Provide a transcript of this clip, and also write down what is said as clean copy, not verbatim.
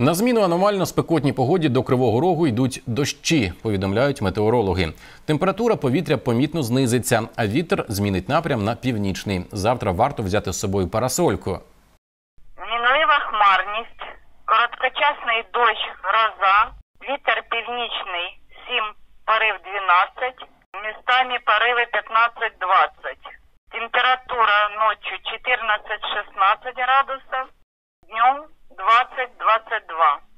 На зміну аномально спекотній погоді до Кривого Рогу йдуть дощі, повідомляють метеорологи. Температура повітря помітно знизиться, а вітер змінить напрям на північний. Завтра варто взяти з собою парасольку. Мінлива хмарність, короткочасний дощ, гроза, вітер північний 7, порив 12, містами пориви 15-20. Температура ночью 14-16 градусов, днем 20-22.